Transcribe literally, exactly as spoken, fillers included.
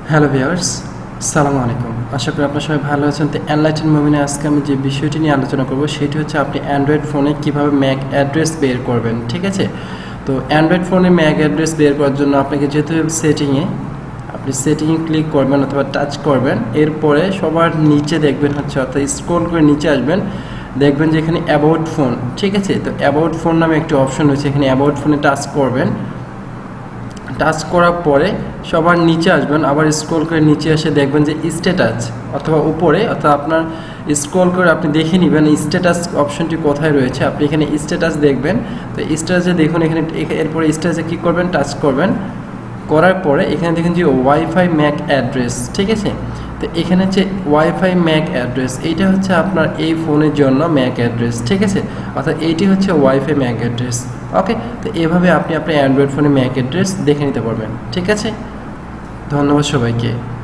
Hello viewers, আসসালামু আলাইকুম। আশা করি আপনারা সবাই ভালো আছেন। তো এনলাইটেন মোমিনে আজকে আমি যে বিষয়টি নিয়ে আলোচনা করব সেটি হচ্ছে আপনি অ্যান্ড্রয়েড ফোনে কিভাবে ম্যাক অ্যাড্রেস বের করবেন। ঠিক আছে, তো অ্যান্ড্রয়েড ফোনে ম্যাক অ্যাড্রেস বের করার জন্য আপনাকে যেতে হবে সেটিংয়ে। আপনি সেটিংয়ে ক্লিক করবেন অথবা টাচ করবেন। এরপরে সবার নিচে দেখবেন হচ্ছে অর্থাৎ স্ক্রল করে নিচে আসবেন, দেখবেন যে এখানে অ্যাবাউট ফোন। ঠিক আছে, তো অ্যাবাউট ফোন নামে একটি অপশন রয়েছে, এখানে অ্যাবাউট ফোনে টাচ করবেন। টাচ করার পরে সবার নিচে আসবেন, আবার স্ক্রল করে নিচে এসে দেখবেন যে স্ট্যাটাস অথবা উপরে, অর্থাৎ আপনার স্ক্রল করে আপনি দেখে নেবেন স্ট্যাটাস অপশনটি কোথায় রয়েছে। আপনি এখানে স্ট্যাটাস দেখবেন, তো স্ট্যাটাসে দেখুন এখানে, এরপরে স্ট্যাটাসে কী করবেন, টাচ করবেন। করার পরে এখানে দেখেন যে ওয়াইফাই ম্যাক অ্যাড্রেস। ঠিক আছে, তো এখানে হচ্ছে ওয়াইফাই ম্যাক অ্যাড্রেস, এইটা হচ্ছে আপনার এই ফোনের জন্য ম্যাক অ্যাড্রেস। ঠিক আছে, অর্থাৎ এইটি হচ্ছে ওয়াইফাই ম্যাক অ্যাড্রেস। ওকে, তো এভাবে আপনি আপনার অ্যান্ড্রয়েড ফোনে ম্যাক অ্যাড্রেস দেখে নিতে পারবেন। ঠিক আছে, ধন্যবাদ সবাইকে।